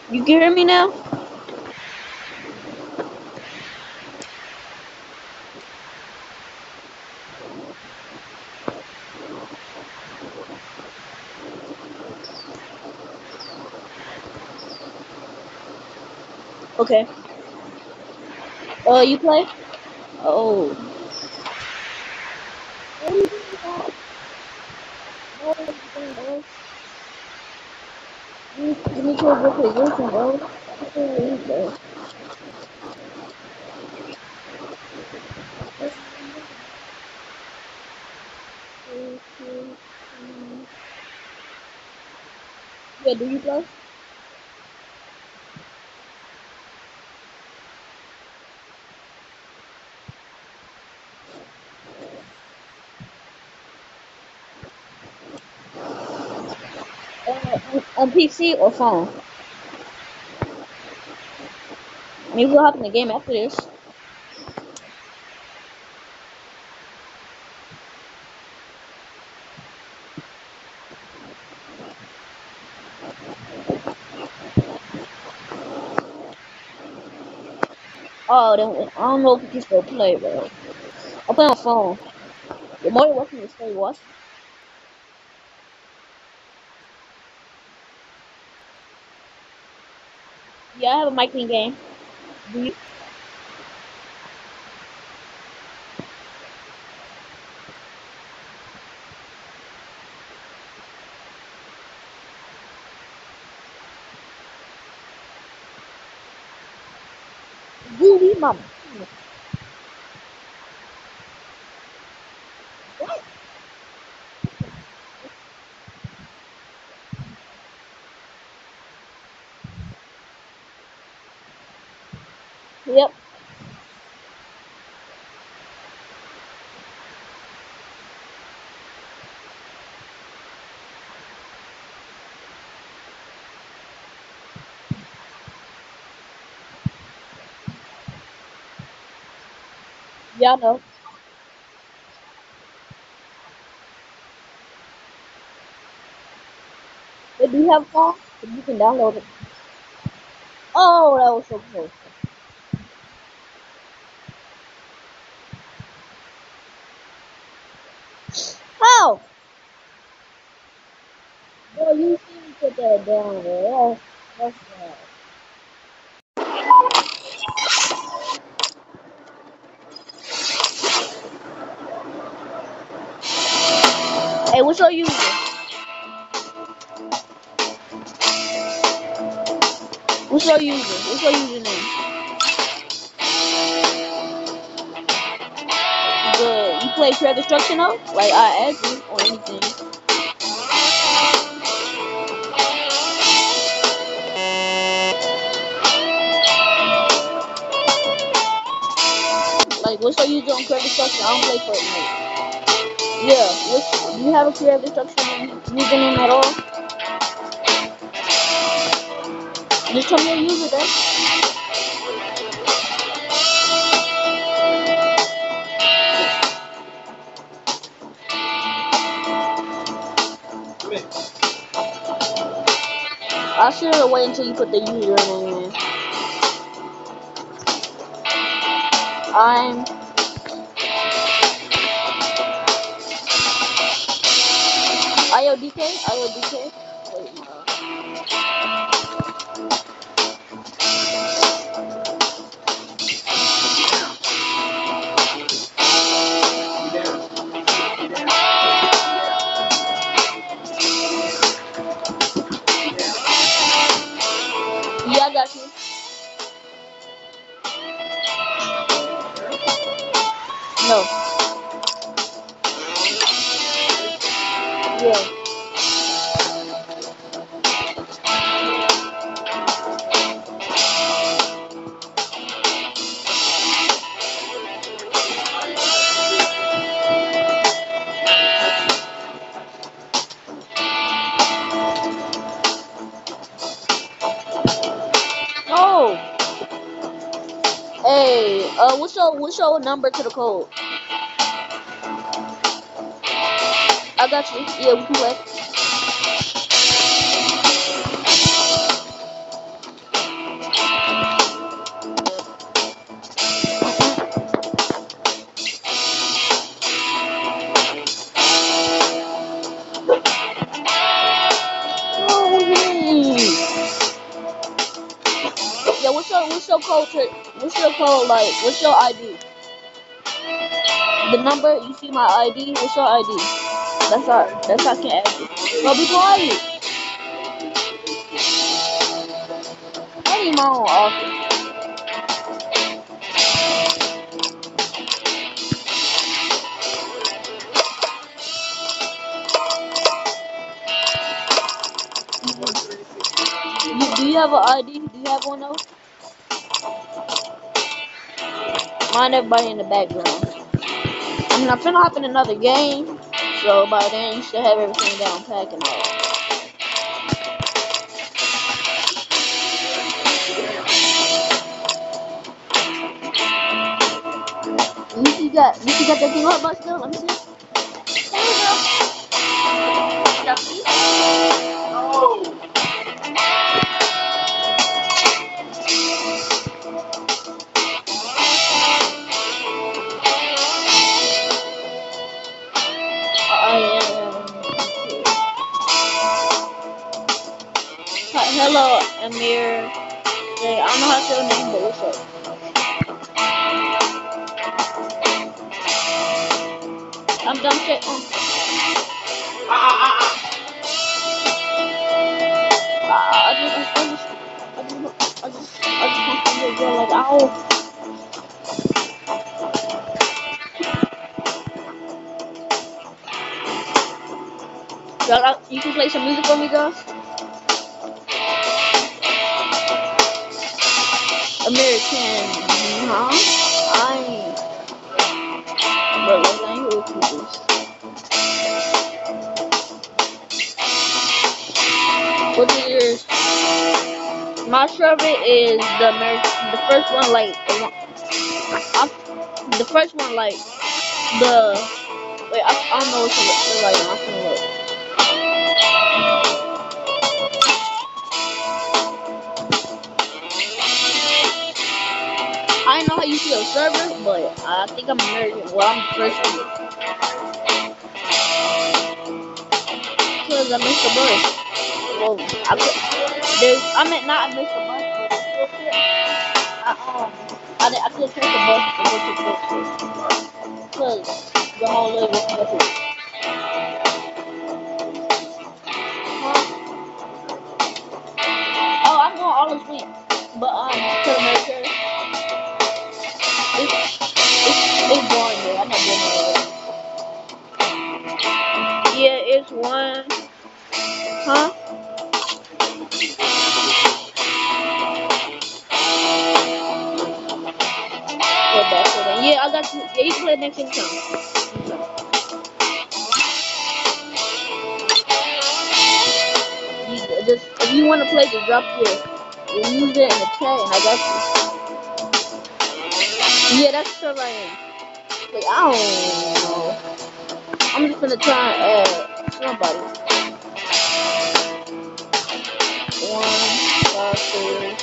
You can hear me now? Okay. You play? Oh. What are you doing, bro? No, what are you doing, bro? You need to a good position, bro. Get your lead, bro. Yeah, do you play? On PC or phone? Maybe we'll hop in the game after this. Oh, then I don't know if we can still play, bro. I'll play on phone. You're more than welcome to stay watching. Yeah, I have a mic in game. Do you? You leave my. What? Yep. Yeah, I know. But do you have a phone? You can download it. Oh, that was so close. How? Bro, you see me put that down there. That's bad. Hey, what's your user? What's your user? What's your username? Good. You play Creative Destruction though? Like I asked you or anything. Like what's your user on Creative Destruction? I don't play Fortnite. Yeah. Do you have a Creative Destruction username at all? Just tell me your user then. I should wait until you put the username in. I'm IODK. IODK. Wait, yeah, I got you. No. Yeah. Oh. Hey, what's your number to the code? I got you. Yeah, we can play. Yeah, what's your code what's your code like? What's your ID? The number, you see my ID? What's your ID? That's how I can add you. Bro, be quiet. I need my own office. Do you have an ID? Do you have one though? Mind everybody in the background. I mean, I'm finna hop in another game, so by then you should have everything down packed and all. You got that thing on, but still, let me see. There we go. Hello, Amir. Hey, I don't know how to say your name, but what's up? I'm done shit. I just want to be a girl like, ow. You can play some music for me, guys? American, huh? Bro, like, I ain't really confused. What is yours? My server is the first one, like, the first one, like, wait, I don't know what's like, I'm gonna look. I don't know how you see a server, but I think I'm American. Well, I'm the first one. Because I missed the bus. Well, I meant not I missed the bus, but I couldn't take the bus to go to the bookstore. Because the whole way was better. Oh, I'm going all this week. But, to America, it's boring there. I'm not doing it. Yeah, it's one. Huh? Yeah, I got you. Yeah, you can play next time. If you want to play, just drop your user in the chat, and I got you. Yeah, that's the I am. Like, I don't know. I'm just gonna try and add somebody. 1, 5, 3.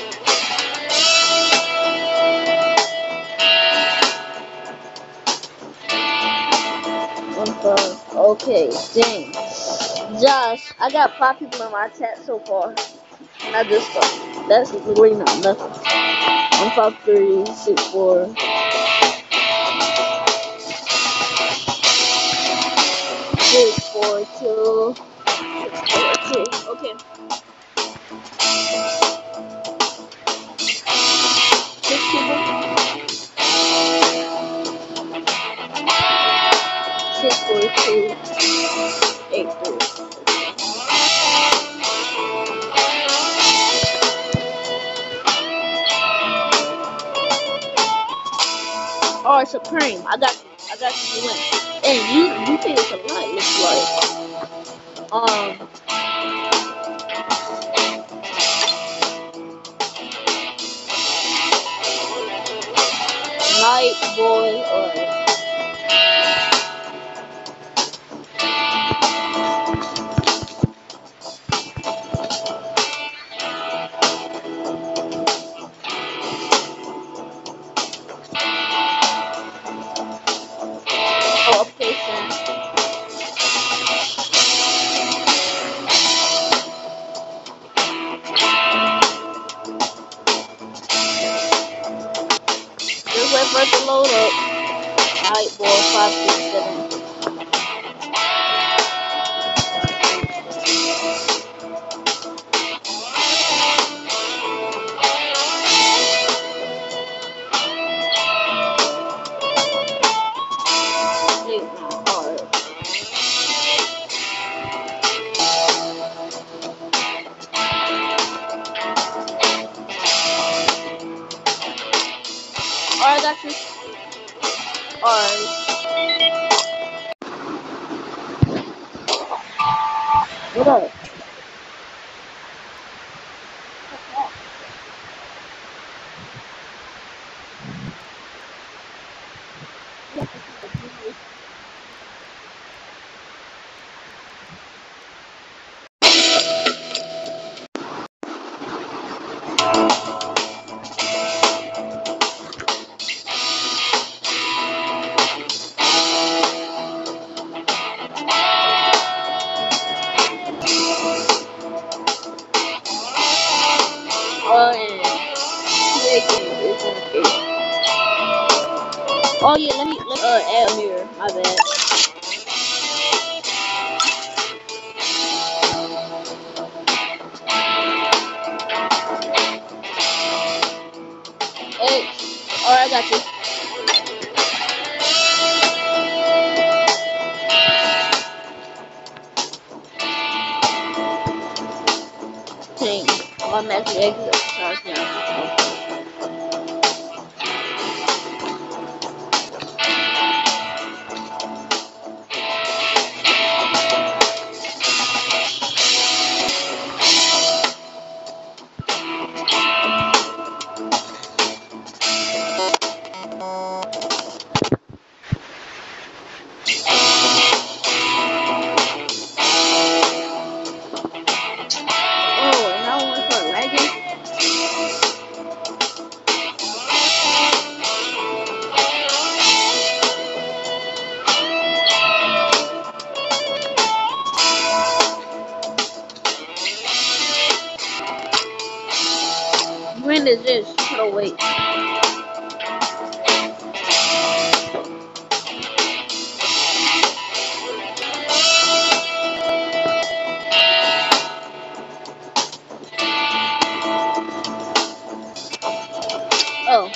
Okay, dang. Josh, I got 5 people in my chat so far. And I just started. That's really not nothing. 1, 5, 3, 6, 4. 6, 4, 2. 6, 4, 2. Okay. 6 people. 6, 4, 2, 8, 3. Alright, Supreme, I got you to win. And you think it's a lot, looks like. Night Boy, alright. wait for it to load up. Alright, boy, 5, 6, 7. Alright, got you. Alright. What up? Oh yeah, let me add a mirror. My bad. Hey, alright, I got you. Dang, I'm actually exercise now. When is this? Oh wait. Oh.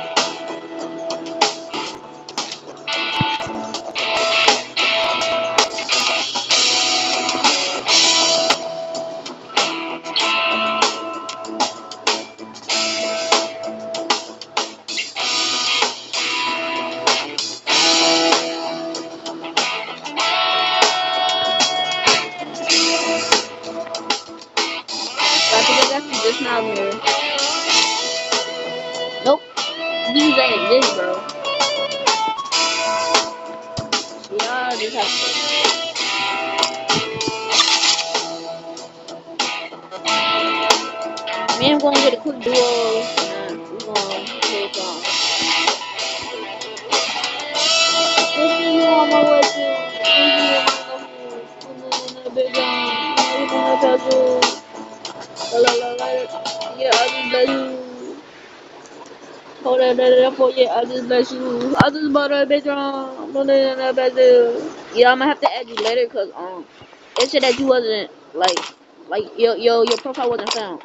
Just now mirror. Nope. These ain't this, bro. Yeah, just have to. Me, I'm gonna get a quick duo. And we're gonna play some. Pushing you on my way to. Yeah, I just let you. Hold on, yeah, I just let you. I just bought a bitch wrong. Yeah, I'm gonna have to add you later, cause it said that you wasn't like your profile wasn't found.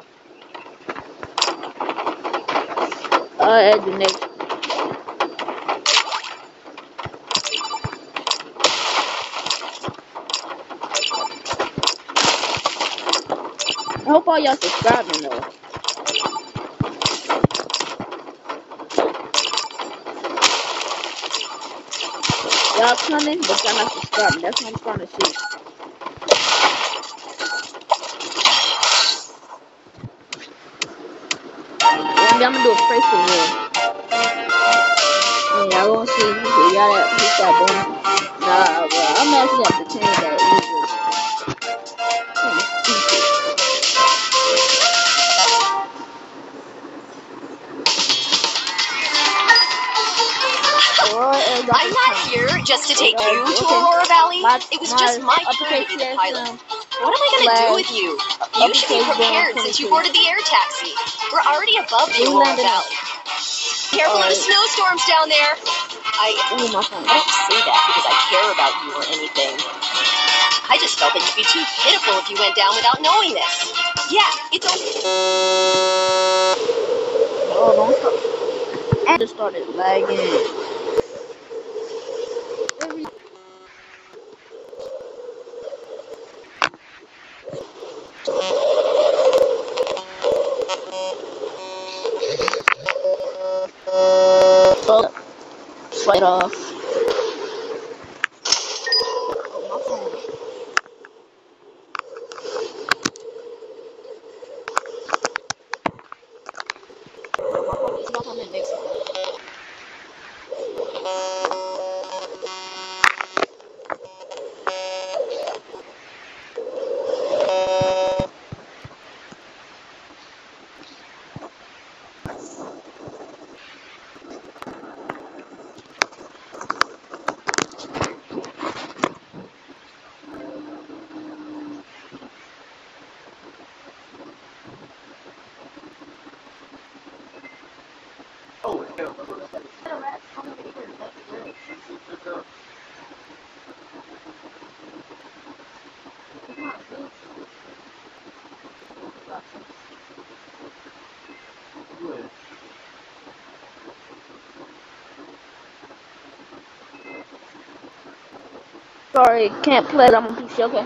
I'll add you next. I hope all y'all subscribing though. Y'all coming, but y'all not subscribing. That's what I'm trying to see. I'm gonna do a price for you. Yeah, I wanna see y'all that doing. Nah, bro, I'm actually have to change that easily. I'm not here just to take you to Aurora Valley. It was just my turn to be the pilot. What am I gonna do with you? You should be prepared since you boarded the air taxi. We're already above the Aurora Valley. Careful of the snowstorms down there. I don't say that because I care about you or anything. I just felt that you'd be too pitiful if you went down without knowing this. Yeah, it's okay. Oh, don't stop. And just started lagging. Slide off. Sorry, can't play. I'm on PC. Okay.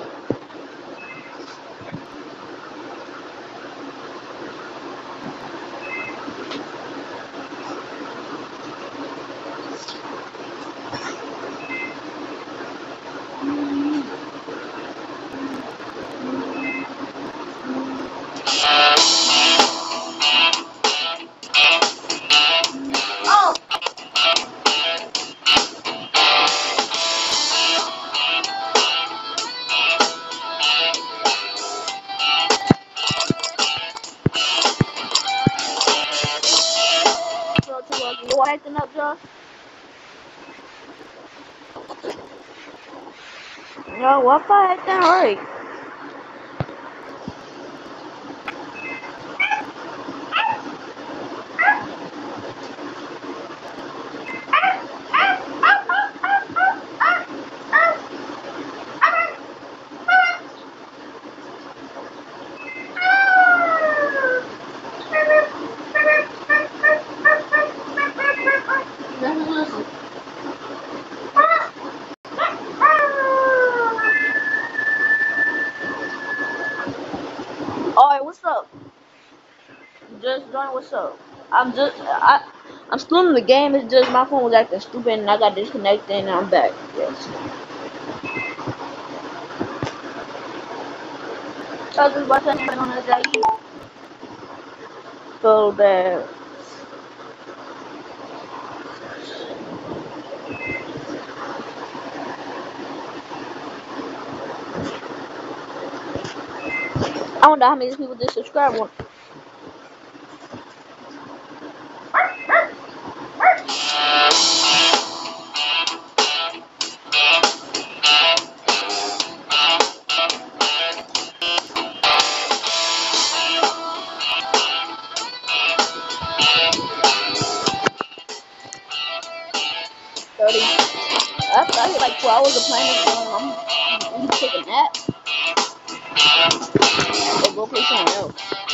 You acting up, Josh? No, Wi-Fi acting right. Alright, what's up? Just join. What's up? I'm still in the game. It's just my phone was acting stupid and I got disconnected and I'm back. Yes. I was just watching something on that day. So bad. I don't know how many people just subscribe one. I hit like 4 hours of playing this game. I'm taking that. Or go play something else.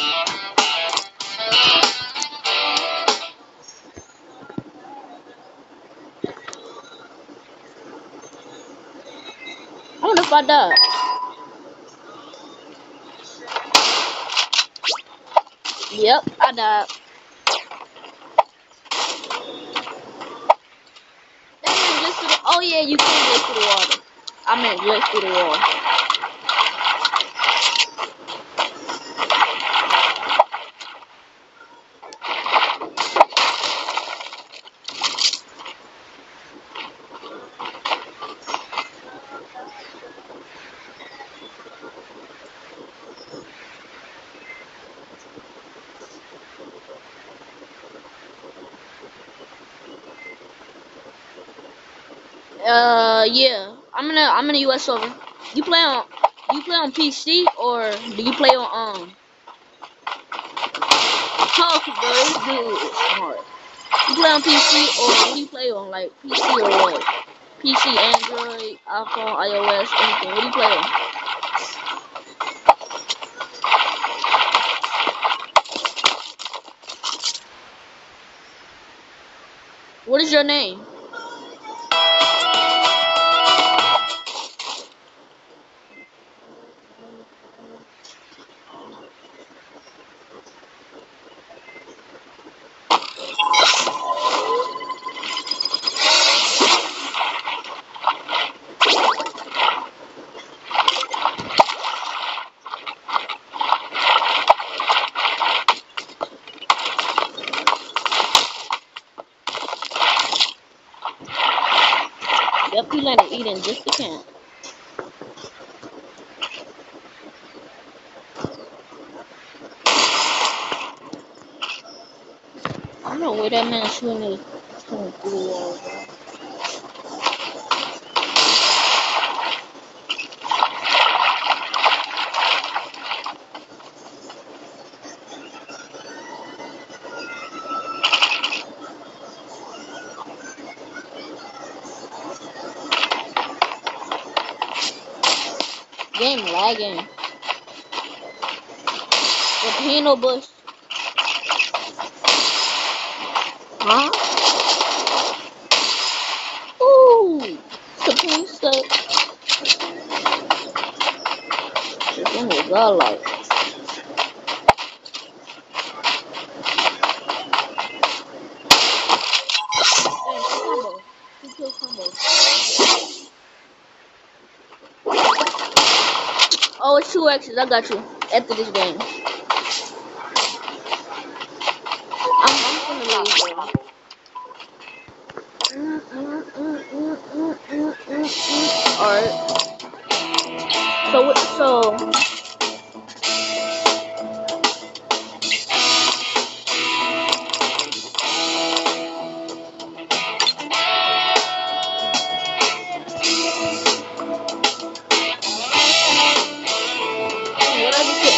I wonder if I died. Yep, I died. Just through the, oh yeah, you can just through the water. I meant just through the wall. Yeah. I'm in a US server. You play on PC or do you play on talk, bro? This dude is smart. You play on PC or what do you play on? Like PC or what? PC, Android, iPhone, iOS, anything. What do you play on? What is your name? Yep, he landed eating just a can. I don't know where that man shooting is shooting through the wall. Game lagging. Volcano bush. Huh? Ooh! Supreme set. This one was godlike. Dang, combo. 2 kill combo. Oh, it's 2 X's. I got you. After this game. I'm gonna leave, bro. Alright. So what I just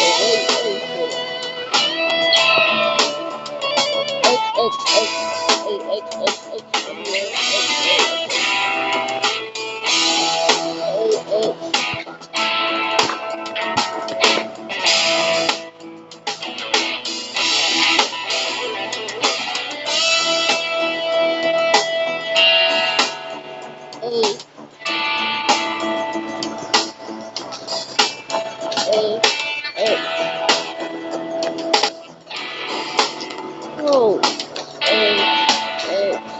Oh,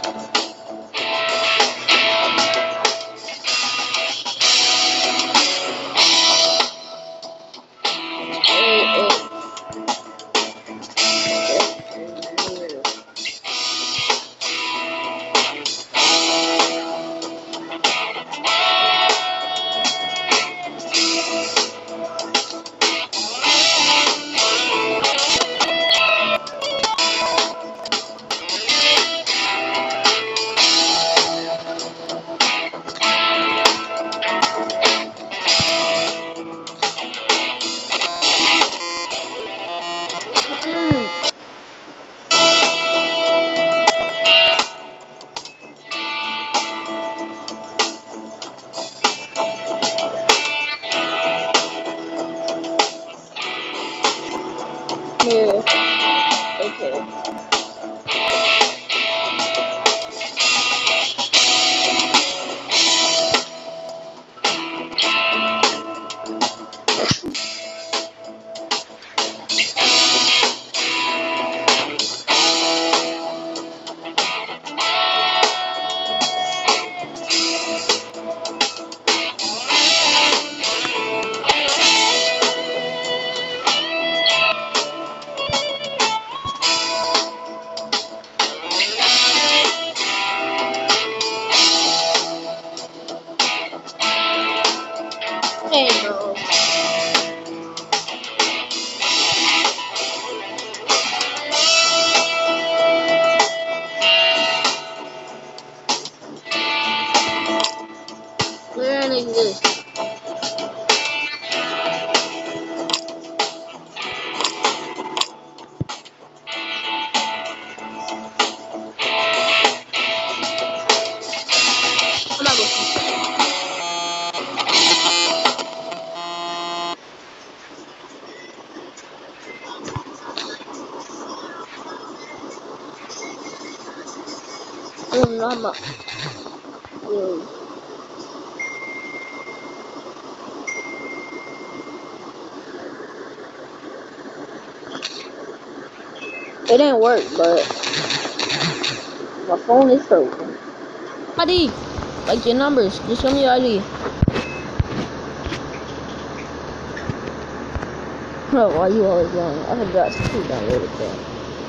don't know how much. It didn't work, but my phone is frozen. ID, like your numbers. Just show me your ID. Oh, why you always lying? I forgot to download it there.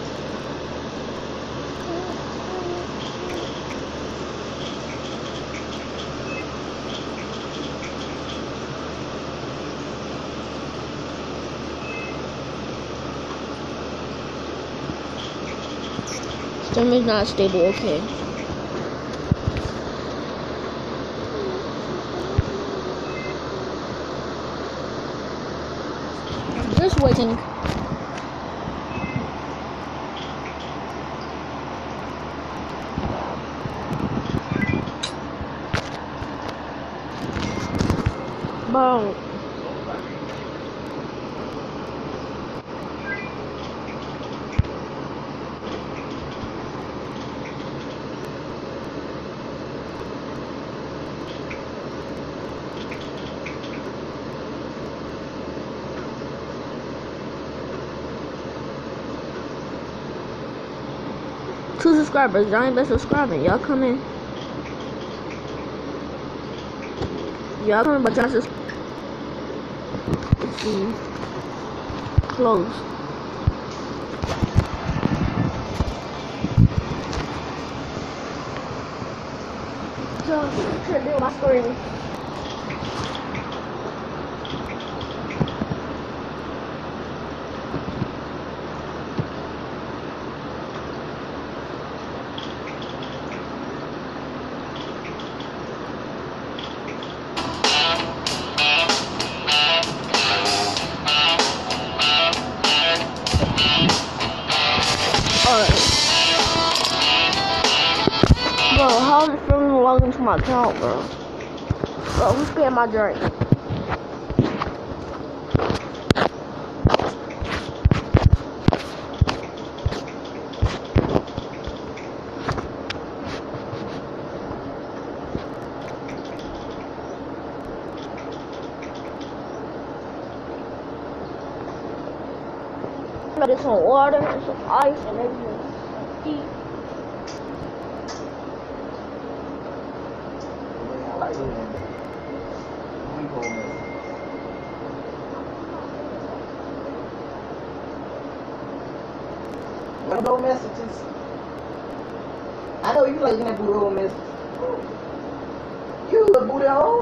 System is not stable, okay. Just waiting. Boom. Two subscribers, y'all ain't been subscribing. Y'all come in. Y'all come in, but y'all just close. So, I'm trying to do my story. Bro, how am I feeling log into my account, bro? Bro, who's paying my drink? I got some water and some ice and everything. Eat. What about messages? I know you like that booty hole messages. You a booty hole?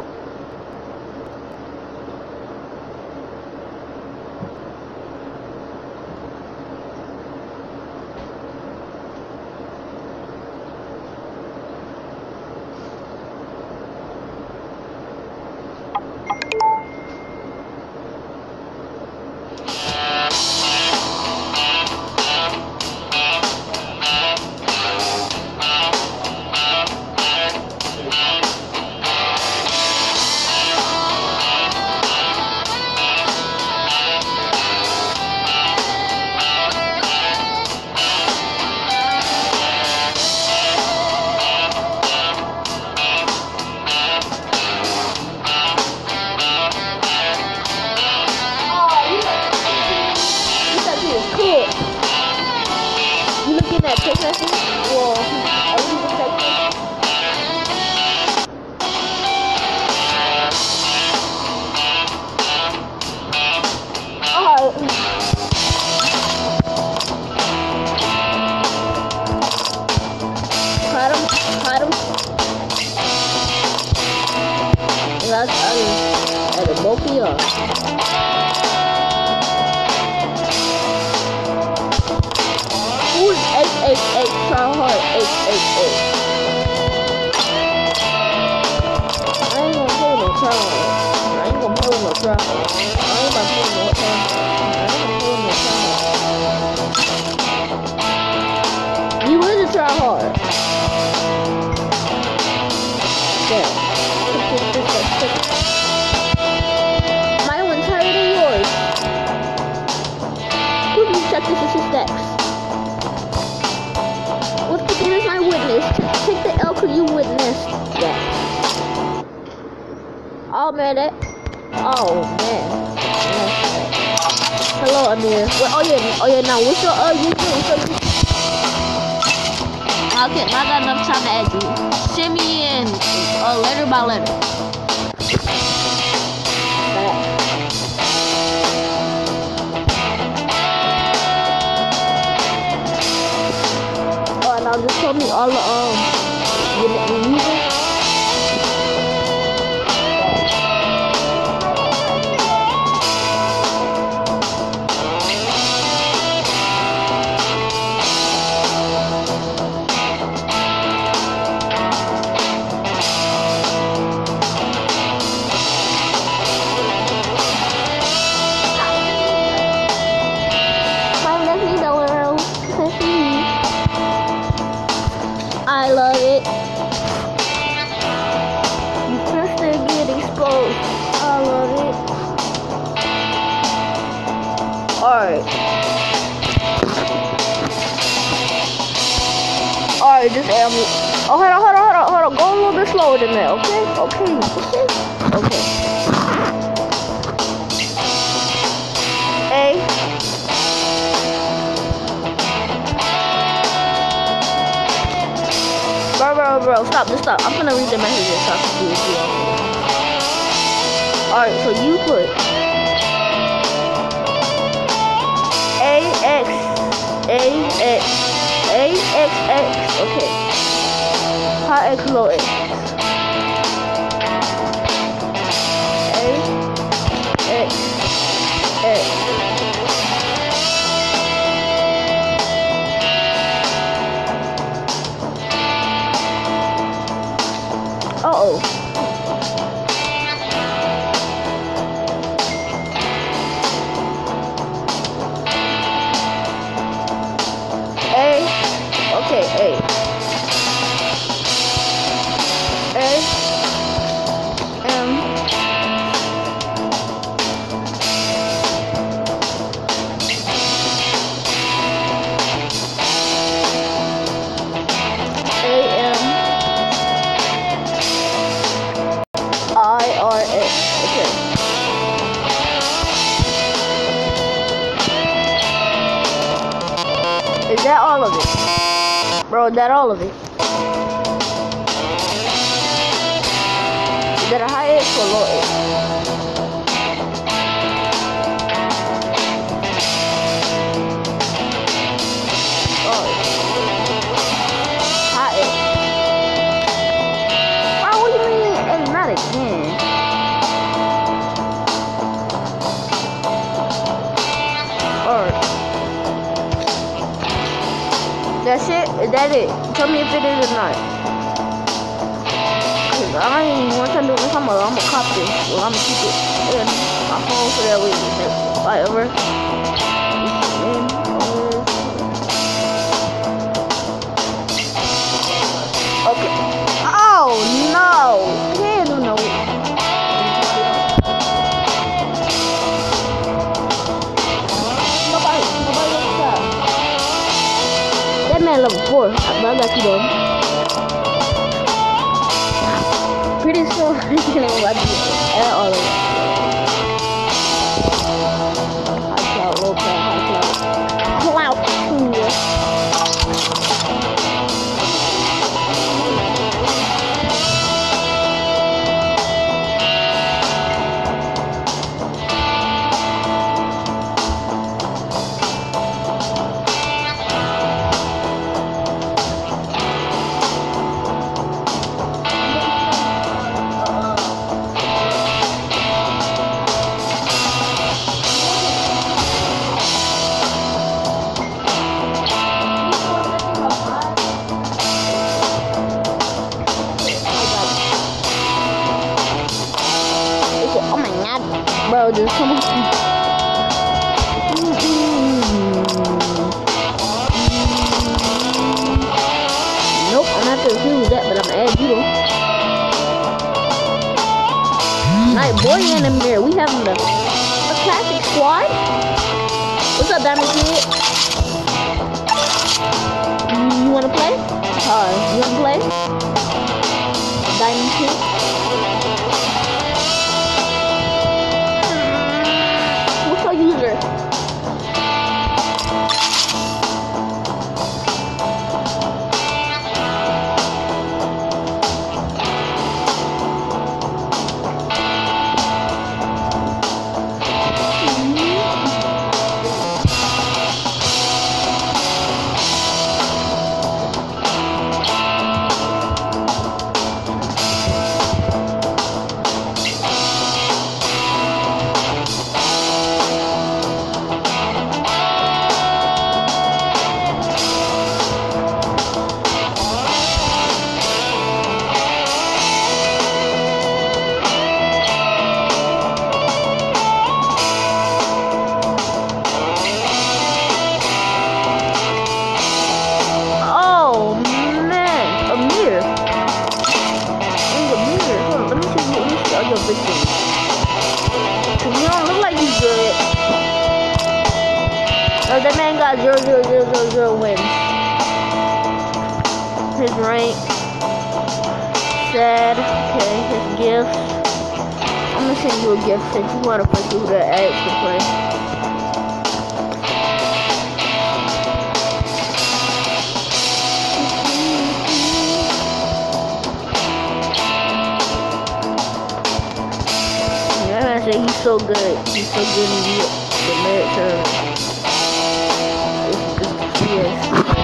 That text message? Well, are you just texting? Alright. Hide him. That's at the both of y'all. Who's 888 try hard 888? I ain't gonna play with no try hard. I ain't gonna play with no try hard. I ain't about to play with no try hard. I ain't gonna play with no try hard. You is a try hard. Yeah. My one's higher than yours. Quickly check this is his stacks. What the game is my witness? Take witness that. Oh man, that. Oh man. Hello, Amir. Well, oh yeah. Now what's your YouTube? Okay, I got enough time to add you. Send me in letter by letter. Oh, now just tell me all the music. I love it. You first get exposed. I love it. Alright, just add me. Oh, hold on. Go a little bit slower than that, okay? Okay. Bro, stop. I'm gonna read the messages so I can see what you want. Alright, so you put AX, okay. High X, low X. AX. Uh-oh. Okay, Is that all of it? Bro, is that all of it? Is that a high X or low X? Oh. High X. Bro, what do you mean? Hey, not again. Alright. That's it? Is that it? Tell me if it is or not. Cause I ain't want to do this. I'm gonna cop this. Well, I'm gonna keep it in my phone so that way if I ever. Okay. Oh no! Hell no. Nobody looks up. That man level 4, but I got you though. Pretty sure I can't even watch it at all of it. High cloud, low cloud, high cloud. Cloud 2. Bro, just come on. Nope, I'm not gonna use that, but I'm gonna add you though. Night boy in the mirror. We having the classic squad. What's up, Diamond Kid? You wanna play? You wanna play? Diamond King. What's our user? Oh man, Amir. Hey, Amir. Hold on, let me see all your victims. You don't look like you good. Oh, that man got 0, 0, 0, 0, 0 wins. His rank. Sad. Okay, his gift. I'm gonna send you a gift since you wanna play through the ads to play. He's so good. He's so good in the military. Yes.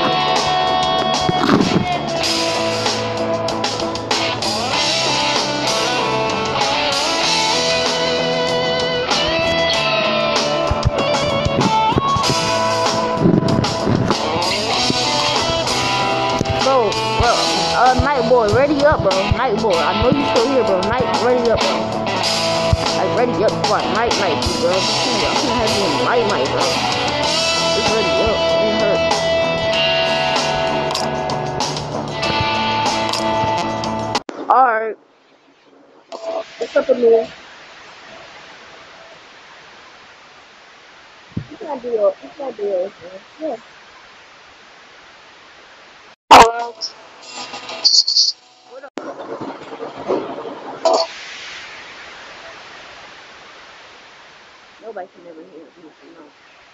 Bro, Night Boy, ready up, bro. Night Boy, I know you still here, bro. Ready up, bro. Like, ready up, bro. Night, bro. I'm gonna have you in night, bro. Just ready up. It hurt. Alright. What's up, Amir? You can't do it. Yeah. What up? Nobody can ever hear me. No.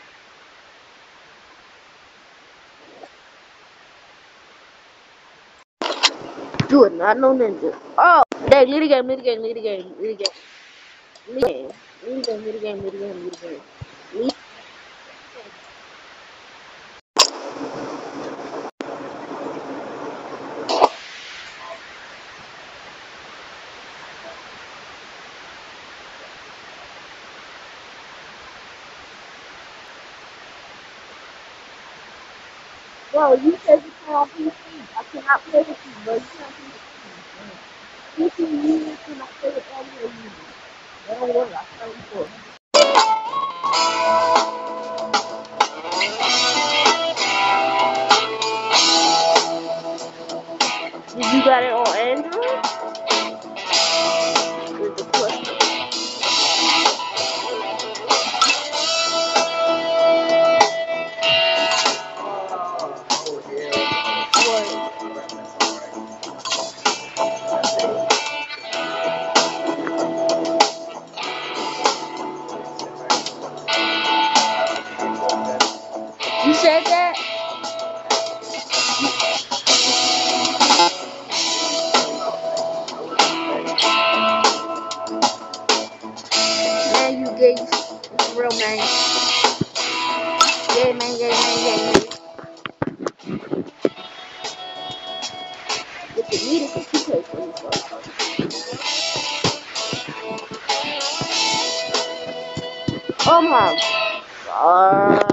You are not no ninja. Oh, dang, lead the game. Bro, you said you play on PC. I cannot play with you, bro. You can't play with PC. PC users cannot play with Android users. Don't worry, I'll tell you for. Did you got it on Android? Is the question. You said that? Man, you gay. It's real, man. Gay, man. If you need it, you play for yourself. Oh my god.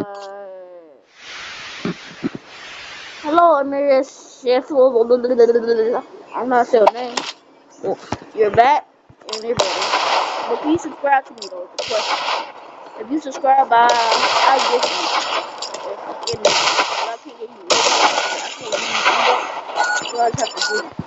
Hello, Amir. I'm not saying your name. You're back, and you're better. But please subscribe to me, though. It's a question. If you subscribe, I give you. If you get me, I can't give you. I can't give you. So I just have to do it.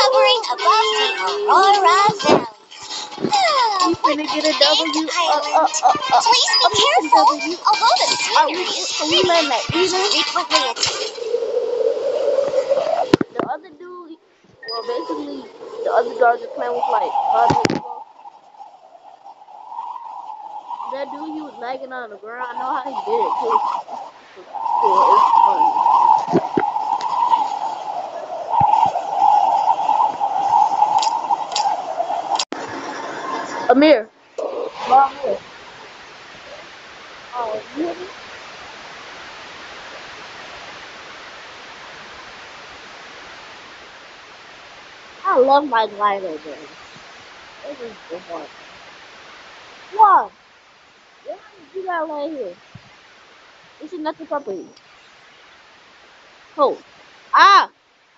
hovering above the Aurora Valley. You finna get a W. Please be careful. Although the scenery is So we letting that either. frequently The other dude, well, basically, the other Dodger plan was like 5 minutes ago. That dude, he was lagging on the ground. I know how he did it, too. It's funny. Amir. Mom, Amir. Oh, you hear me? I love my glider, man. This is so hard. Why? Why did you gotta lay here? This is nothing properly. Oh. Ah!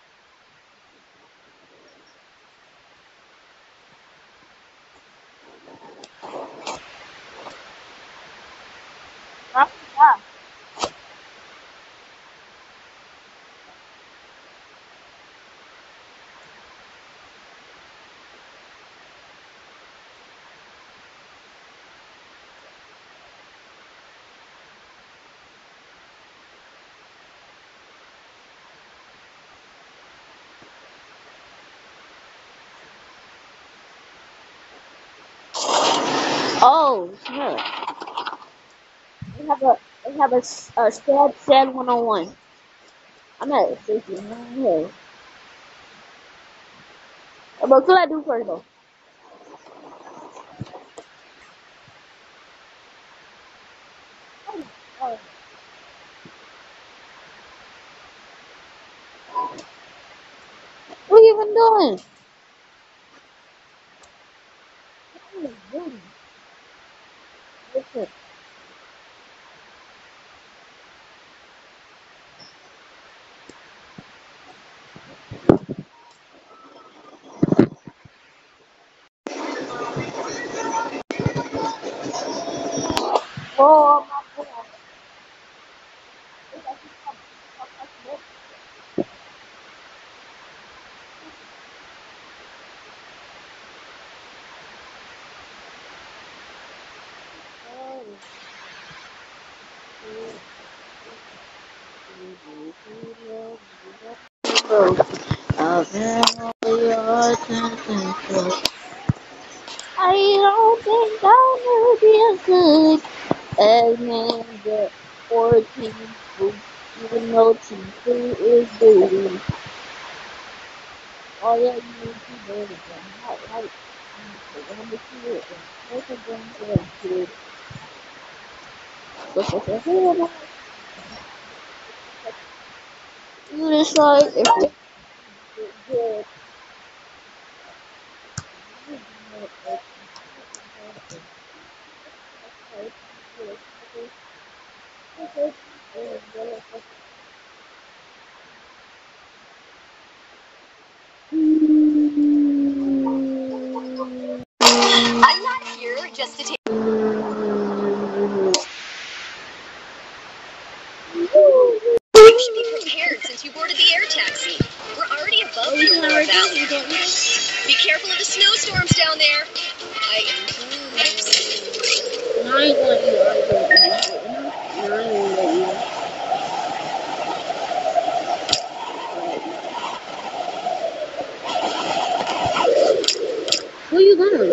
Ah! Oh, snap. They have a sad 101. I'm at 69 here. But what can I do first, though? Oh, what are you even doing? What are you doing? Listen. Oh, my God. I don't think I'll never be as good as Ninja or Team Food, even though Team Food is good. Oh yeah, you need to do it again. How let me see it again. Make it again to them, kid. You decide if it's good. I'm not here just to take. You should be prepared since you boarded the air taxi. We're already above the Aurora Valley. Be careful of the snowstorms down there. Where you going?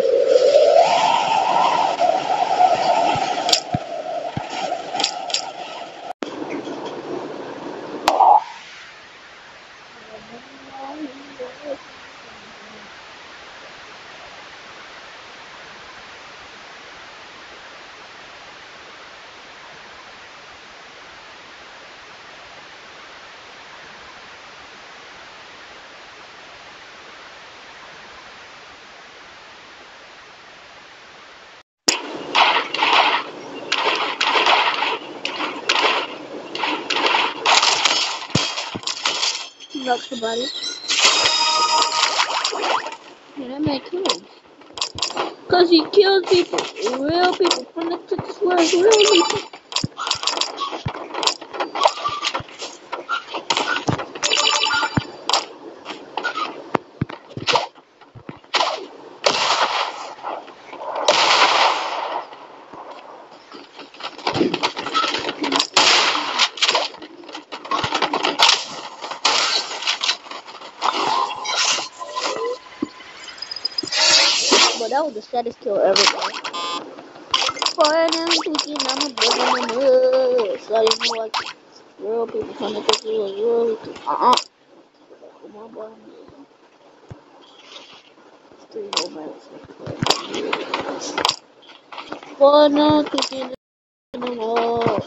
Knock somebody. Yeah, that man kills. Cause he kills people. Real people. From the Texas world, real people. Bro, that was the saddest kill ever, bro. For them thinking I'm a brother in the mud. So you know, like, real people trying to think you was real. Come on, bro. Street romance. For them thinking I'm a mud.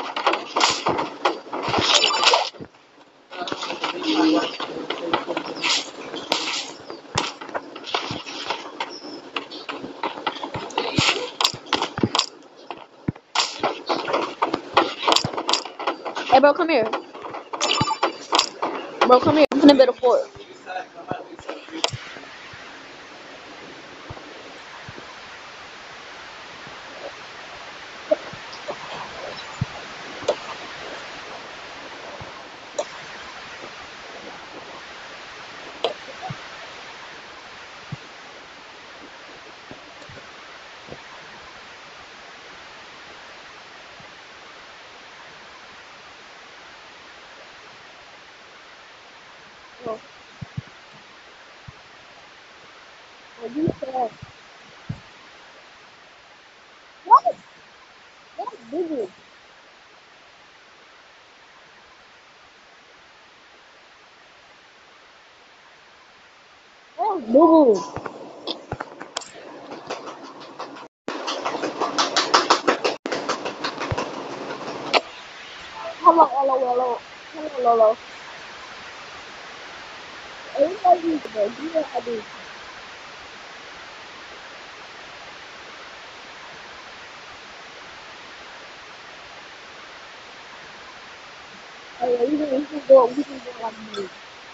Hey, bro, come here. Bro, come here. I'm finna build a fort. Oh, you said, what? That's bigger. That's bigger. Hello, hello, hello. Hello, hello. Everybody needs to go. Do what I do. Oh, yeah, you can go. We can go like me.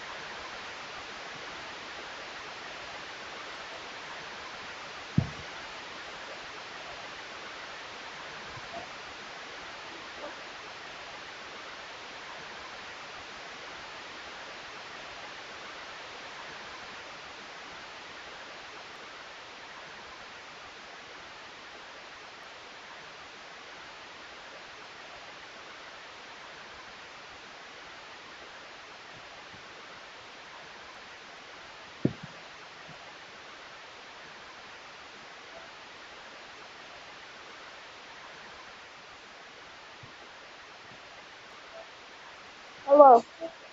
Hello.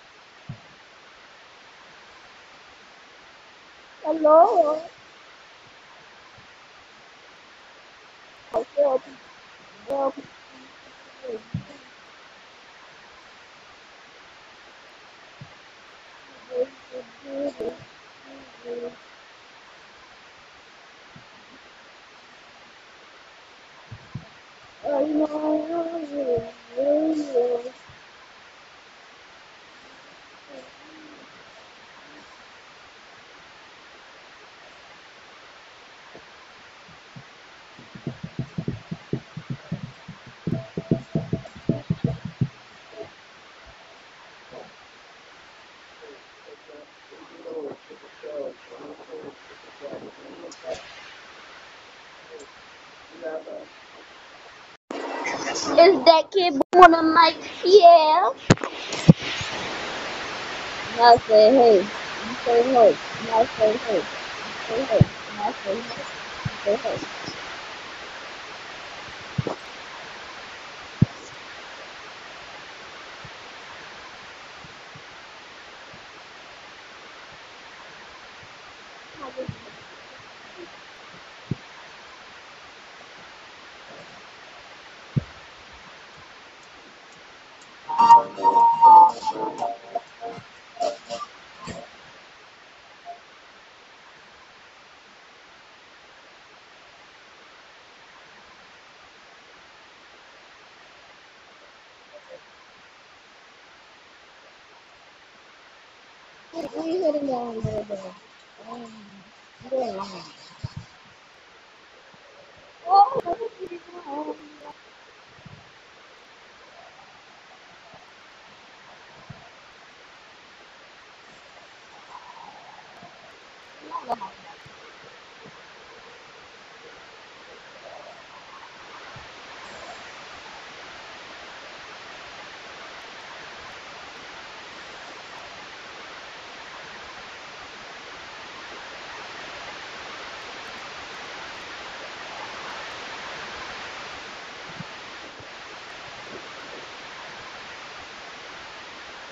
Hello. Hello. Hello. Is that kid on the mic? Yeah. Now say hey. You say hey. Now say hey. Say hey. Now say hey. Say hey. We heading down there, though. Yeah. Oh,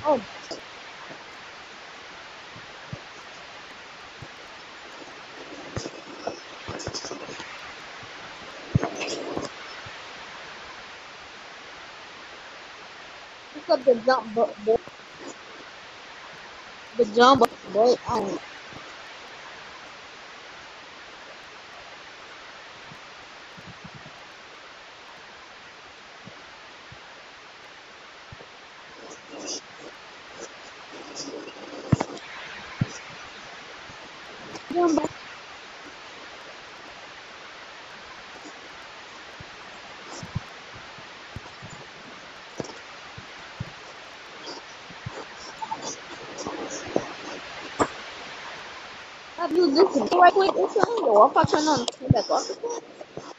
Oh, pick up the jump, boy. The jump, boy. I don't know. Have you listened right quick or something? Or if I turn on turn back off the phone?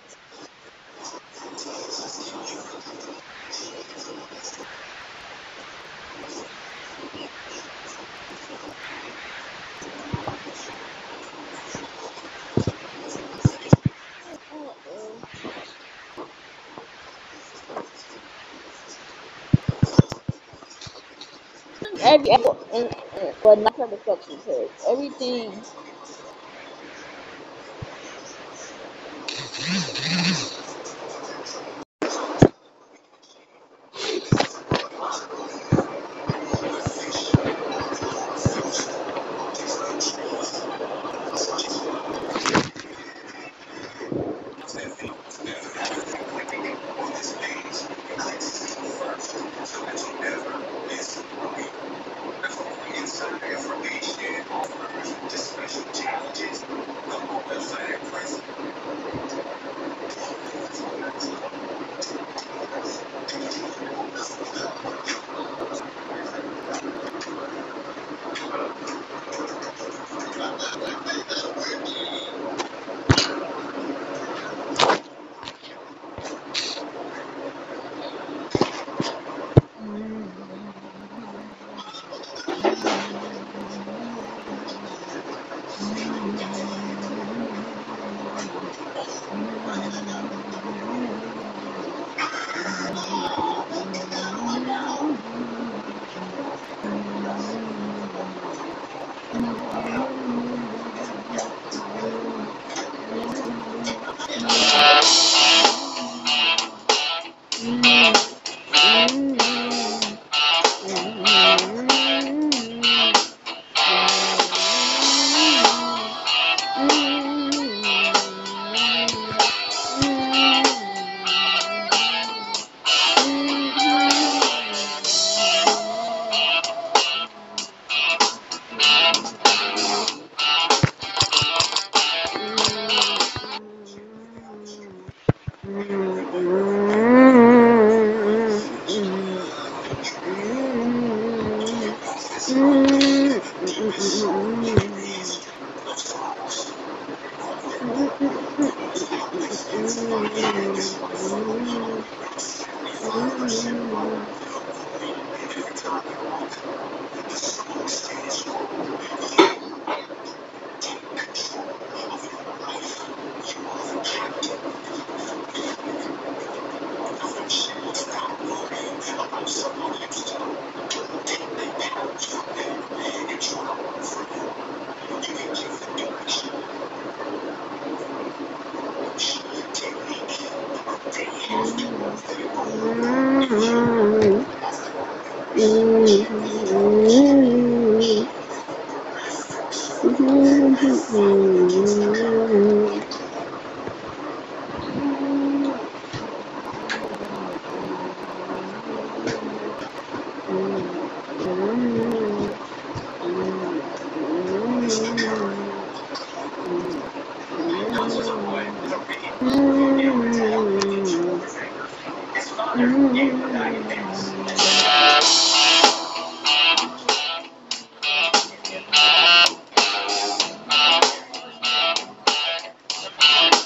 Every but not for the section because everything.